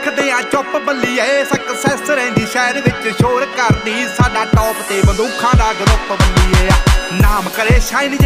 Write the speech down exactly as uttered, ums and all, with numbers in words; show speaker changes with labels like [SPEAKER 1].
[SPEAKER 1] रखदे आ चुप बल्लीए सक्सैस रहिंदी शहर विच शोर करदी साडा टॉप ते बंदूखां दा ग्रुप बल्लीए नाम करे शाइन